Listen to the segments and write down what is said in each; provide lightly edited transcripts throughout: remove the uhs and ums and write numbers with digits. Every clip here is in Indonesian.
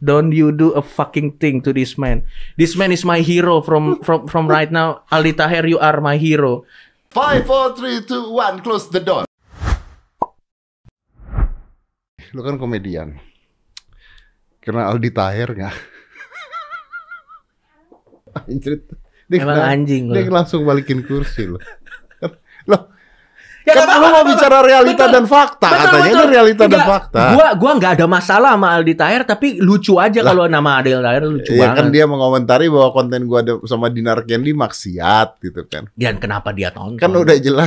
Don't you do a fucking thing to this man. This man is my hero from right now. Aldi Taher, you are my hero. 5, 4, 3, 2, 1, close the door. Lu kan komedian. Kena Aldi Taher nggak? Anjir. Emang anjing loh. Dia langsung balikin kursi loh. Loh. Ya, kan lu mau bicara realita dan fakta, katanya ini realita dan fakta. Gua nggak ada masalah sama Aldi Taher, tapi lucu aja kalau nama Aldi Taher lucu banget. Kan dia mengomentari bahwa konten gua ada sama Dinar Candy maksiat gitu kan. Dan kenapa dia tonton? Kan udah jelas.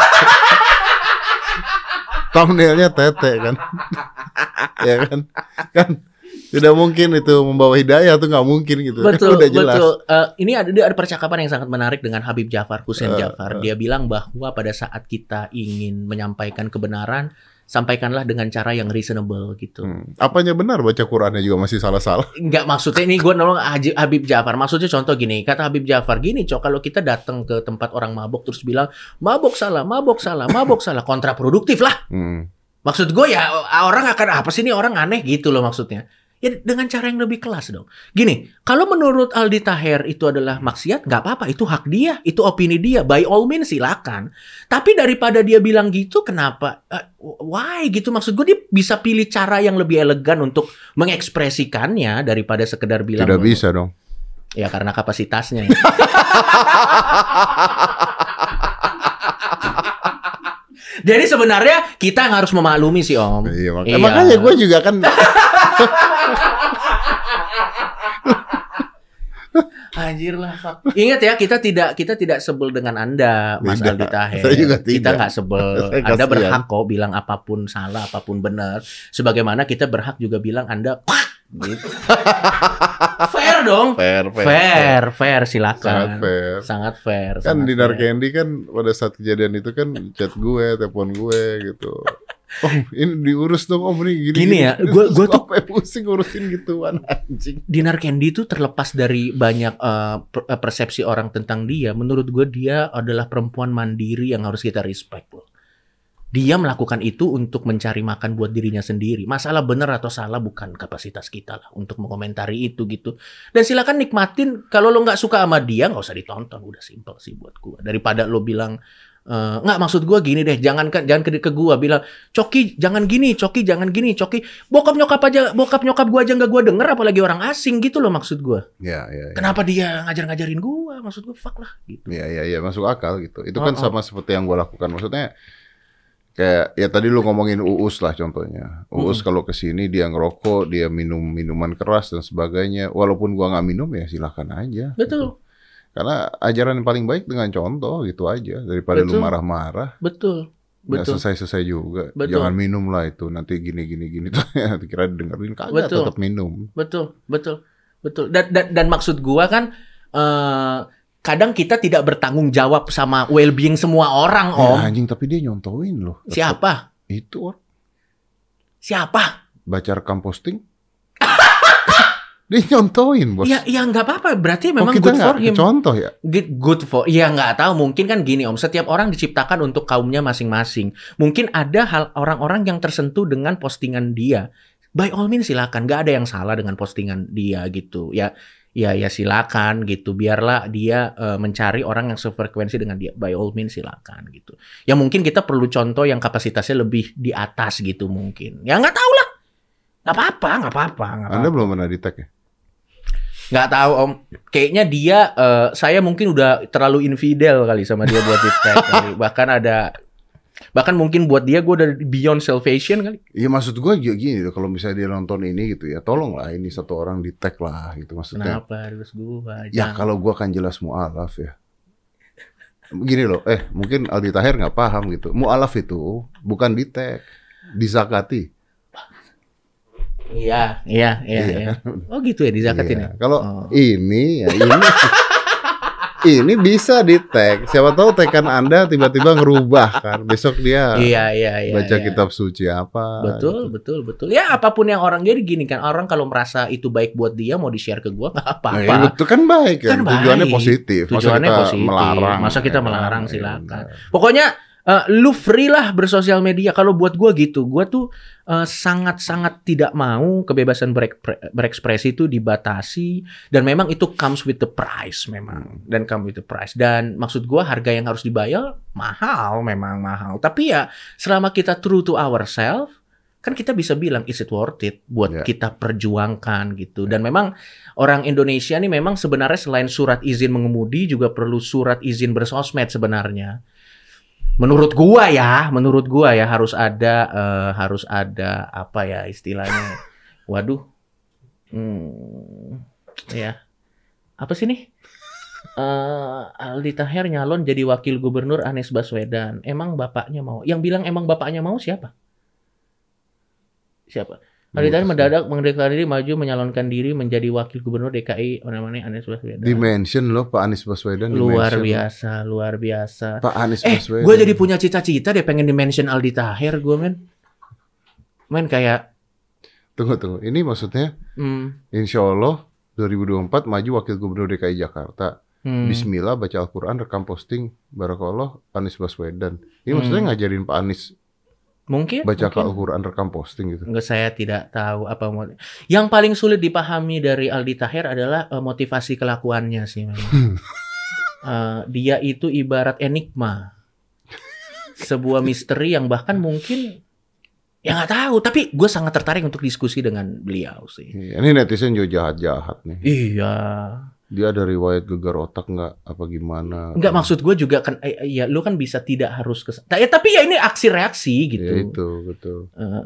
Thumbnailnya tete kan. Ya kan. Kan tidak mungkin itu membawa hidayah tuh, nggak mungkin gitu. Betul, udah jelas. betul. Ini ada percakapan yang sangat menarik dengan Habib Jafar, Hussein Jafar. Dia bilang bahwa pada saat kita ingin menyampaikan kebenaran, sampaikanlah dengan cara yang reasonable gitu. Apanya benar, baca Qurannya juga masih salah-salah. Enggak, maksudnya ini gue nolong Habib Jafar. Maksudnya contoh gini, kata Habib Jafar gini, Cok, kalau kita datang ke tempat orang mabok terus bilang mabok salah, kontraproduktif lah. Maksud gue ya orang akan apa sih ini orang aneh gitu loh maksudnya. Ya dengan cara yang lebih kelas dong. Gini, kalau menurut Aldi Taher itu adalah maksiat, nggak apa-apa, itu hak dia, itu opini dia, by all means silakan. Tapi daripada dia bilang gitu, kenapa? Why gitu? Maksud gue dia bisa pilih cara yang lebih elegan untuk mengekspresikannya daripada sekedar bilang. Tidak bisa dong. Ya karena kapasitasnya. Ya. Jadi sebenarnya kita yang harus memaklumi sih Om. Iya, makanya gue juga kan. Anjir lah. Ingat ya, kita tidak sebel dengan Anda, Mas Aldi Taher. Kita nggak sebel. Anda berhak kok bilang apapun salah, apapun benar. Sebagaimana kita berhak juga bilang Anda gitu. Fair dong. Fair, silakan. Sangat fair. Kan Dinar Candy kan pada saat kejadian itu kan chat gue, telepon gue gitu. Oh, ini diurus dong Om, ini gini ya. Gue tuh pusing ngurusin gituan anjing. Dinar Candy tuh terlepas dari banyak persepsi orang tentang dia. Menurut gue dia adalah perempuan mandiri yang harus kita respect loh. Dia melakukan itu untuk mencari makan buat dirinya sendiri. Masalah benar atau salah bukan kapasitas kita lah untuk mengomentari itu gitu. Dan silakan nikmatin. Kalau lo nggak suka sama dia nggak usah ditonton. Udah simple sih buat gue. Daripada lo bilang nggak, maksud gue gini deh, jangan ke gue bilang Coki jangan gini, Coki bokap nyokap gue aja nggak gue denger, apalagi orang asing gitu loh maksud gue. Ya. Kenapa dia ngajarin gue? Maksud gue fuck lah gitu. Ya masuk akal gitu. Itu kan sama seperti yang gue lakukan. Maksudnya kayak ya tadi lu ngomongin Uus lah contohnya. Uus kalau kesini dia ngerokok, dia minum minuman keras dan sebagainya. Walaupun gua nggak minum ya silakan aja. Betul. Gitu. Karena ajaran yang paling baik dengan contoh gitu aja, daripada lu marah-marah. Betul. Selesai juga. Betul. Jangan minum lah itu, nanti gini nanti kira dengerin kagak, tetap minum. Betul. Dan maksud gua kan kadang kita tidak bertanggung jawab sama well-being semua orang, Om. Ya, anjing, tapi dia nyontoin loh. Siapa? Itu orang. Siapa? Baca rekam posting. Dia nyontoin, bos. Ya nggak apa-apa. Berarti memang good for him. Contoh ya. Good for. Ya nggak tahu. Mungkin kan gini Om. Setiap orang diciptakan untuk kaumnya masing-masing. Mungkin ada orang-orang yang tersentuh dengan postingan dia. By all means silakan. Nggak ada yang salah dengan postingan dia gitu. Ya silakan gitu. Biarlah dia mencari orang yang sefrekuensi dengan dia. By all means silakan gitu. Ya mungkin kita perlu contoh yang kapasitasnya lebih di atas gitu mungkin. Ya nggak tahu lah. Nggak apa-apa. Anda belum pernah di-tag ya? Nggak tahu Om. Kayaknya dia, saya mungkin udah terlalu infidel kali sama dia buat di-tag kali. Bahkan mungkin buat dia gue udah beyond salvation kali. Iya maksud gue gini, kalau misalnya dia nonton ini gitu ya, tolonglah ini satu orang di-tag lah gitu maksudnya. Kenapa harus gue? Ya kalau gue kan jelas mu'alaf ya. Gini loh, mungkin Aldi Taher nggak paham gitu. Mu'alaf itu bukan di-tag, dizakati. Iya. Oh gitu ya dizakatin ya. Kalau ini ini bisa di-tag. Siapa tahu tekan Anda tiba-tiba ngerubah kan. Besok dia baca kitab suci apa. Betul. Ya apapun yang orang jadi gini kan. Orang kalau merasa itu baik buat dia mau di-share ke gua nggak apa-apa. Nah, itu kan baik kan. Tujuannya positif. Masa kita melarang silakan. Pokoknya Lu free lah bersosial media. Kalau buat gue gitu, gue tuh sangat-sangat tidak mau kebebasan berekspresi itu dibatasi, dan memang itu comes with the price memang, dan come with the price. Dan maksud gue harga yang harus dibayar mahal, memang mahal. Tapi ya selama kita true to ourselves, kan kita bisa bilang is it worth it buat kita perjuangkan gitu. Dan memang orang Indonesia nih memang sebenarnya selain surat izin mengemudi juga perlu surat izin bersosmed sebenarnya. Menurut gua ya harus ada apa ya istilahnya. Waduh. Ya. Apa sih nih? Aldi Taher nyalon jadi wakil gubernur Anies Baswedan. Emang bapaknya mau? Yang bilang emang bapaknya mau siapa? Aldi Taher mendadak mendeklarasi diri maju menyalonkan diri menjadi wakil gubernur DKI namanya Anies Baswedan. Dimension loh Pak Anies Baswedan. Luar biasa. Pak Anies Baswedan. Gue jadi punya cita-cita deh pengen dimention Aldi Taher gue men kayak. Tunggu. Ini maksudnya Insya Allah 2024 maju wakil gubernur DKI Jakarta. Bismillah baca Al-Quran rekam posting Barakallah Anies Baswedan. Ini maksudnya ngajarin Pak Anies. Mungkin baca Al-Quran rekam posting gitu. Enggak, saya tidak tahu apa yang paling sulit dipahami dari Aldi Taher adalah motivasi kelakuannya sih memang. Dia itu ibarat enigma, sebuah misteri yang bahkan mungkin ya nggak tahu. Tapi gue sangat tertarik untuk diskusi dengan beliau sih. Ini netizen juga jahat nih. Iya. Dia ada riwayat gegar otak nggak apa gimana? Nggak, maksud gue juga kan, ya lu kan bisa tidak harus tapi ya ini aksi reaksi gitu. Ya itu betul.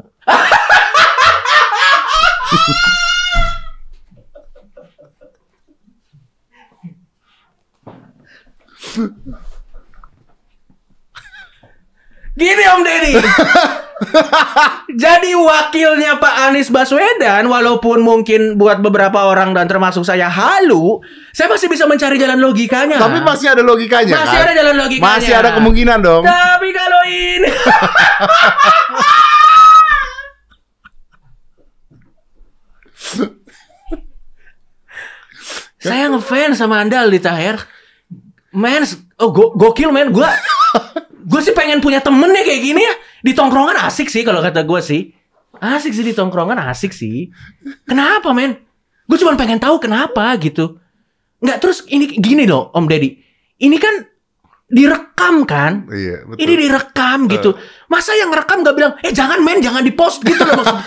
Gini Om Deddy. Jadi wakilnya Pak Anies Baswedan, walaupun mungkin buat beberapa orang dan termasuk saya halu, saya masih bisa mencari jalan logikanya. Tapi masih ada logikanya. Masih ada jalan logikanya. Masih ada kemungkinan dong. Tapi kalau ini saya ngefans sama Anda Aldi Taher. Men, gokil men. Gue sih pengen punya temen ya kayak gini ya. Di tongkrongan asik sih kalau kata gue sih. Asik sih di tongkrongan, asik sih. Kenapa men? Gue cuma pengen tahu kenapa gitu. Nggak, terus ini gini loh Om Deddy. Ini kan direkam kan? Iya, betul. Ini direkam gitu. Masa yang ngerekam nggak bilang, jangan men, jangan di-post gitu loh maksudnya.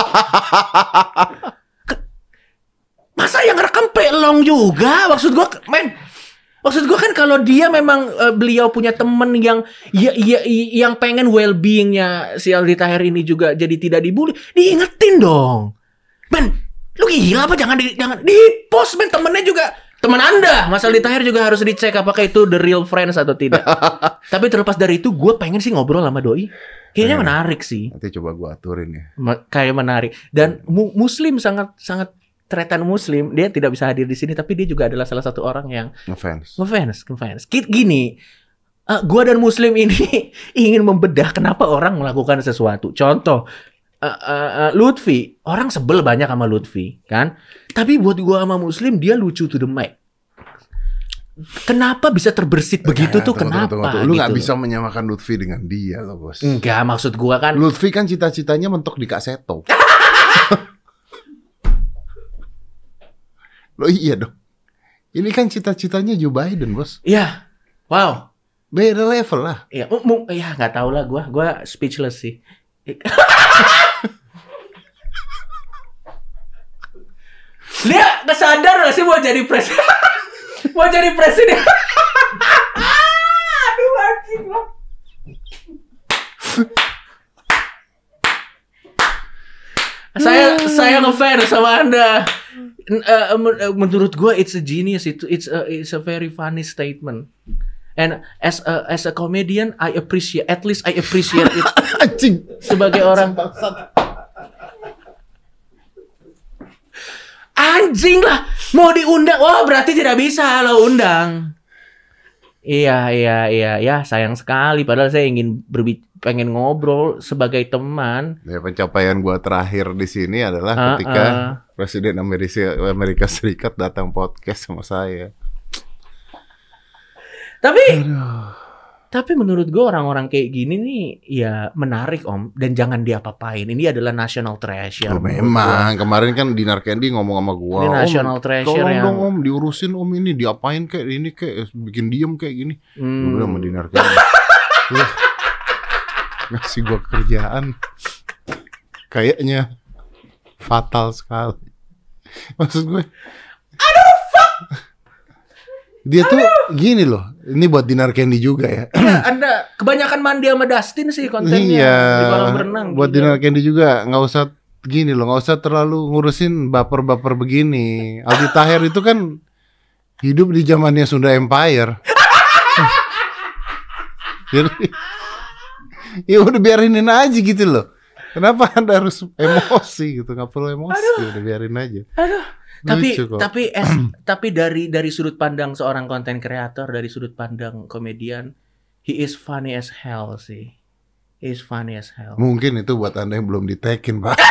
Masa yang ngerekam pelong juga? Maksud gue, men. Maksud gue kan kalau dia memang beliau punya temen yang yang pengen well-beingnya si Aldi Taher ini juga jadi tidak dibully, diingetin dong. Men, lu gila apa? Jangan di-post men, temennya juga teman Anda. Mas Aldi Taher juga harus dicek apakah itu the real friends atau tidak. Tapi terlepas dari itu, gue pengen sih ngobrol sama Doi. Kayaknya menarik sih. Nanti coba gue aturin ya. Kayak menarik. Dan Muslim sangat tretan Muslim, dia tidak bisa hadir di sini, tapi dia juga adalah salah satu orang yang ngefans. Gini, gua dan Muslim ini ingin membedah kenapa orang melakukan sesuatu. Contoh, Lutfi, orang sebel banyak sama Lutfi, kan? Tapi buat gua sama Muslim, dia lucu to the mic. Kenapa bisa terbersit begitu tuh? Kenapa? Lu nggak bisa menyamakan Lutfi dengan dia loh bos. Enggak, maksud gua kan. Lutfi kan cita-citanya mentok di kaseto. Loh iya dong. Ini kan cita-citanya Joe Biden, bos. Iya. Wow. Beda level lah. Iya, ya nggak tahu lah, gua speechless sih. Dia nggak sadar nggak sih mau jadi presiden? Mau jadi presiden? Aduh, anjing lah. Saya ngefans sama Anda. Menurut gue it's a genius, it's a very funny statement, and as a comedian I appreciate it. Anjing. Sebagai orang anjing lah, mau diundang, wah berarti tidak bisa lo undang. Iya, sayang sekali. Padahal saya pengen ngobrol sebagai teman. Ya, pencapaian gua terakhir di sini adalah ketika Presiden Amerika Serikat datang podcast sama saya. Tapi Tapi menurut gue orang-orang kayak gini nih ya menarik Om, dan jangan diapa-apain. Ini adalah national treasure. Memang kemarin kan Dinar Candy ngomong sama gua, Ini national treasure tolong yang dong Om diurusin Om ini, diapain kayak ini kayak bikin diem kayak gini. Gua bilang sama Dinar Candy, ngasih gua kerjaan kayaknya fatal sekali. Maksud gue, dia tuh gini loh, ini buat Dinar Candy juga ya. Ya, Anda kebanyakan mandi sama Dustin sih kontennya di kolam renang. Buat Dinar Candy juga nggak usah gini loh, nggak usah terlalu ngurusin baper-baper begini. Aldi Taher itu kan hidup di zamannya Sunda Empire. Jadi ya udah biarinin aja gitu loh. Kenapa Anda harus emosi gitu? Nggak perlu emosi, udah biarin aja. Tapi dari sudut pandang seorang konten kreator, dari sudut pandang komedian, he is funny as hell sih. He is funny as hell. Mungkin itu buat Anda yang belum ditekin, Pak.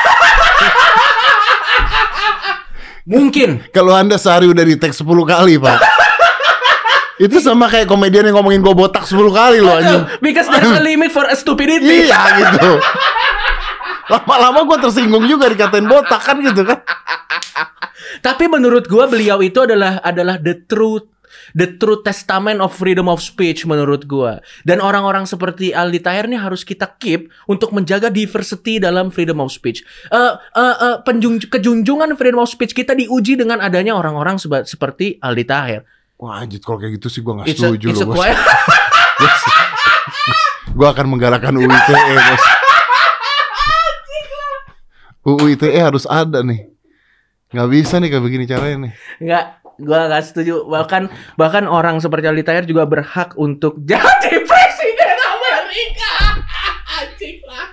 Mungkin. Kalau Anda sehari udah di-tag 10 kali, Pak. Itu sama kayak komedian yang ngomongin gue botak 10 kali loh anjing. Because there's a limit for a stupidity. Iya gitu. Lama-lama gue tersinggung juga dikatain botak kan gitu kan. Tapi menurut gua beliau itu adalah the true testament of freedom of speech menurut gua. Dan orang-orang seperti Aldi Taher ini harus kita keep untuk menjaga diversity dalam freedom of speech. Kejunjungan freedom of speech kita diuji dengan adanya orang-orang seperti Aldi Taher. Wah anjir, kalau kayak gitu sih gua nggak setuju loh bos. Gua akan menggalakkan UU ITE bos. UU ITE harus ada nih. Nggak bisa nih kayak begini caranya nih. Gua nggak setuju. Bahkan orang seperti Aldi Taher juga berhak untuk jadi presiden Amerika. Anjing lah.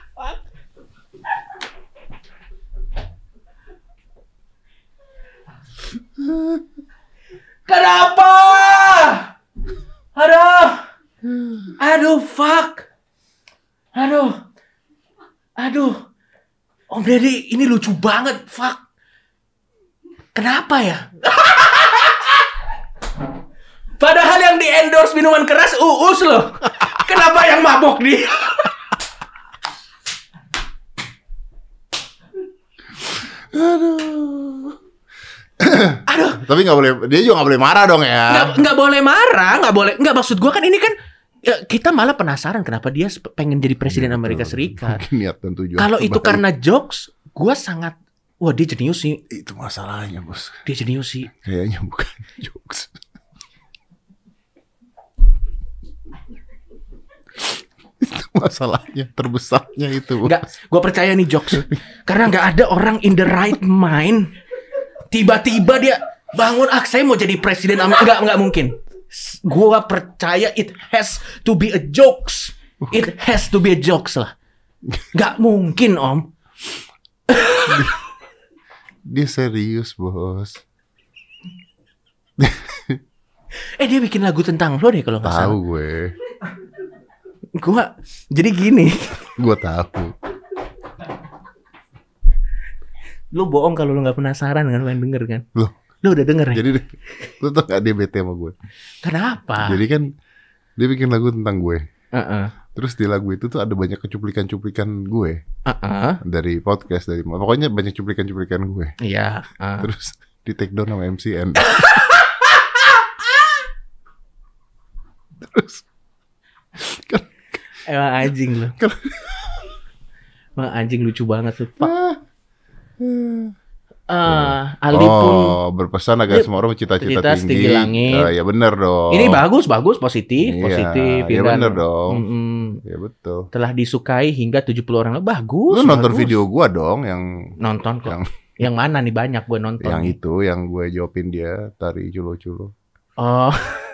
Kenapa? Aduh, fuck. Aduh. Om Deddy, ini lucu banget, fuck. Kenapa ya? Padahal yang di-endorse minuman keras Uus loh. Kenapa yang mabok dia? Aduh. Tapi nggak boleh, dia juga nggak boleh marah dong ya. Nggak boleh marah, nggak maksud gua kan ini kan ya, kita malah penasaran kenapa dia pengen jadi presiden Amerika Serikat. Niat dan tujuan. Kalau itu karena jokes, gua sangat wah dia jenius sih. Itu masalahnya bos. Dia jenius sih. Kayaknya bukan jokes. Itu masalahnya terbesarnya itu. Enggak, gue percaya nih jokes. Karena nggak ada orang in the right mind tiba-tiba dia bangun, saya mau jadi presiden Amerika. Nggak mungkin. Gue percaya it has to be a jokes. It has to be a jokes lah. Nggak mungkin Om. Dia serius bos. Dia bikin lagu tentang lo deh kalau nggak salah. Tahu gue. Gua jadi gini. Gue tahu. Lu bohong kalau lu nggak penasaran kan pengen denger kan? Lu udah denger ya? Jadi lu tau gak dia bete sama gue? Kenapa? Jadi kan dia bikin lagu tentang gue. Terus di lagu itu tuh ada banyak cuplikan-cuplikan gue. Dari podcast, dari pokoknya banyak cuplikan-cuplikan gue. Iya. Terus di take down sama MCN. Terus emang anjing lu. Emang anjing lucu banget lu. Aldi pun berpesan agar semua orang cita-cita tinggi langit. Ya benar dong. Ini bagus, positif. Ya benar dong. Ya betul. Telah disukai hingga 70 orang. Bagus. Lu nonton video gua dong yang nonton kok. Yang mana nih banyak gue nonton. Yang itu yang gue jawabin dia tari culo-culo. Oh.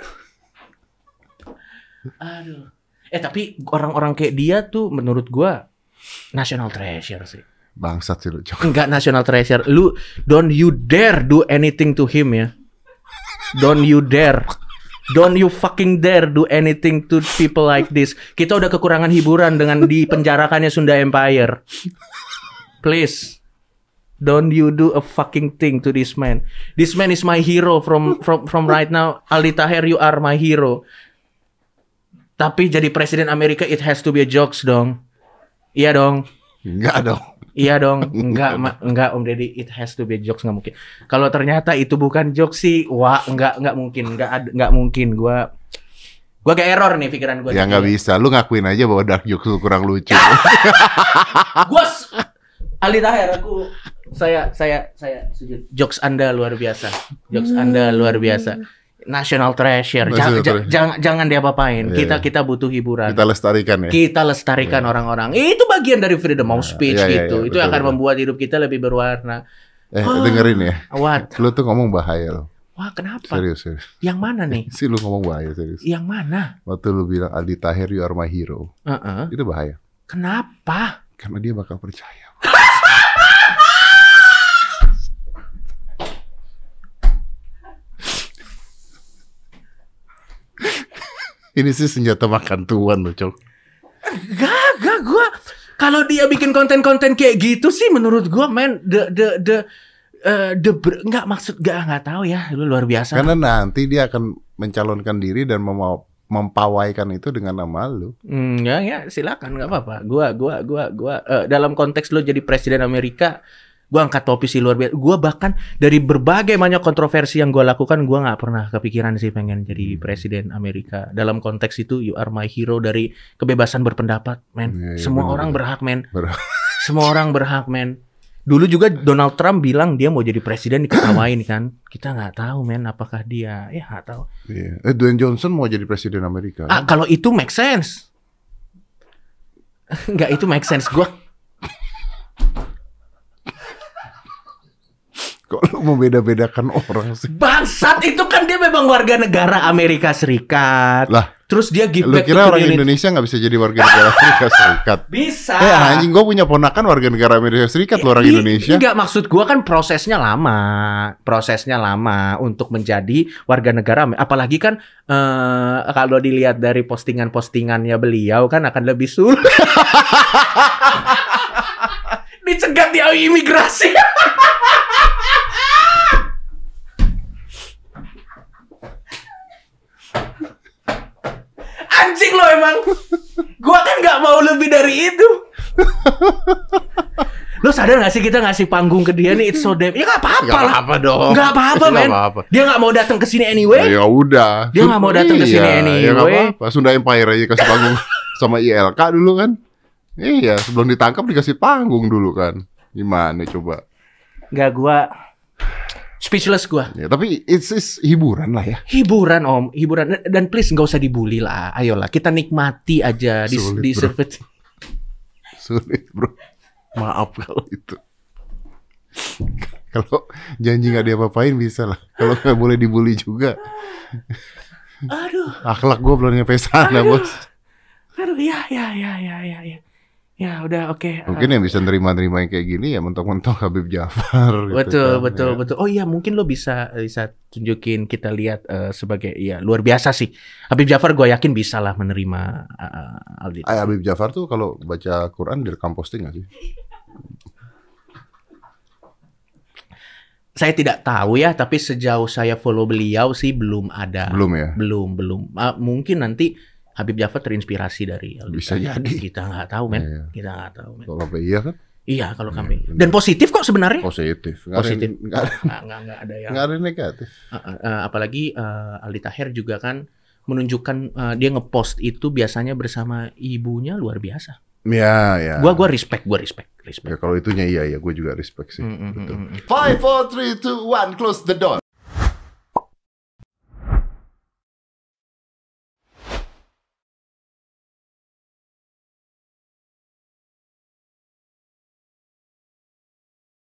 Aduh. Tapi orang-orang kayak dia tuh menurut gua national treasure sih. Bangsat sih lu. Enggak national treasure. Lu don't you dare do anything to him ya. Don't you dare. Don't you fucking dare do anything to people like this. Kita udah kekurangan hiburan dengan dipenjarakannya Sunda Empire. Please. Don't you do a fucking thing to this man. This man is my hero from right now. Aldi Taher, you are my hero. Tapi jadi presiden Amerika it has to be a jokes dong. Iya dong. Enggak dong. Iya dong. Enggak Om Deddy, it has to be a jokes, nggak mungkin. Kalau ternyata itu bukan jokes sih, wah enggak mungkin, enggak mungkin. Gua kayak error nih pikiran gue. Ya nggak bisa, lu ngakuin aja bahwa dark jokes lu kurang lucu. Gua Aldi Taher, saya sujud. Jokes Anda luar biasa. Jokes Anda luar biasa. National treasure. Jangan diapa-apain. Kita butuh hiburan. Kita lestarikan ya. Kita lestarikan orang-orang. Itu bagian dari freedom of speech gitu. Itu akan membuat hidup kita lebih berwarna. Dengerin ya. What? Lu tuh ngomong bahaya lo. Wah, kenapa? Serius. Yang mana nih? Si lu ngomong bahaya serius. Yang mana? Waktu lu bilang Aldi Taher you are my hero. Itu bahaya. Kenapa? Karena dia bakal percaya. Ini sih senjata makan tuan loh, Cok. Gak, gue kalau dia bikin konten-konten kayak gitu sih, menurut gue, man, nggak maksud nggak tahu ya, lu luar biasa. Karena nanti dia akan mencalonkan diri dan mempawaikan itu dengan nama lu. Ya, silakan, nggak apa-apa. Gua dalam konteks lu jadi presiden Amerika, gua angkat topi sih luar biasa. Gua bahkan dari berbagai banyak kontroversi yang gua lakukan, gua nggak pernah kepikiran sih pengen jadi presiden Amerika. Dalam konteks itu, you are my hero, dari kebebasan berpendapat, men. Semua orang berhak, men. Semua orang berhak, men. Dulu juga Donald Trump bilang dia mau jadi presiden, diketawain kan. Kita nggak tahu, men, apakah dia, ya nggak tahu. Dwayne Johnson mau jadi presiden Amerika. Kalau itu make sense. Nggak, itu make sense. Kok lu mau beda-bedakan orang sih? Bangsat, itu kan dia memang warga negara Amerika Serikat. Lah, terus dia give lu back kira to orang community. Indonesia nggak bisa jadi warga negara Amerika Serikat? Bisa. Anjing, gue punya ponakan warga negara Amerika Serikat lu orang Indonesia. Enggak, maksud gua kan prosesnya lama. Prosesnya lama untuk menjadi warga negara. Apalagi kan kalau dilihat dari postingan-postingannya beliau kan akan lebih sulit. Dicegat di imigrasi. Anjing lo emang. Gua kan nggak mau lebih dari itu. Lo sadar gak sih kita ngasih panggung ke dia nih, it's so damn. Ya nggak apa-apa lah. Nggak apa dong. Nggak apa-apa, men. Dia nggak mau datang ke sini anyway. Ya udah. Dia nggak mau datang ke sini anyway. Ya nggak apa-apa. Sunda Empire aja kasih panggung sama ILK dulu kan. Iya, sebelum ditangkap dikasih panggung dulu kan. Gimana coba? Nggak, gua speechless gua. Ya, tapi it's hiburan lah ya. Hiburan, Om, hiburan. Dan please nggak usah dibully lah. Ayolah, kita nikmati aja di service. Sulit, bro. Maaf kalau itu. Kalau janji nggak diapa-apain bisa lah. Kalau nggak boleh dibully juga. Aduh. Akhlak gue belum nyampe sana, bos. Aduh, ya. Ya udah, oke. Mungkin yang bisa nerima-nerima yang kayak gini ya mentok-mentok Habib Jafar. Betul. Oh iya, mungkin lo bisa tunjukin, kita lihat sebagai, ya luar biasa sih. Habib Jafar gue yakin bisa lah menerima Aldi. Habib Jafar tuh kalau baca Quran direkam posting nggak sih? Saya tidak tahu ya, tapi sejauh saya follow beliau sih belum ada. Belum ya? Belum. Mungkin nanti Habib Jafar terinspirasi dari Aldi. Bisa jadi. Kita nggak tahu, men. Iya. Kita nggak tahu, men. Kalau iya kan? Iya, kalau kami. Dan positif kok sebenarnya. Positif. Nggak ada yang. Nggak ada negatif. Apalagi Aldi Taher juga kan menunjukkan dia ngepost itu biasanya bersama ibunya, luar biasa. Ya. Gua respect. Ya kalau itunya iya, gue juga respect sih. Betul. 5, 4, 3, 2, 1, close the door.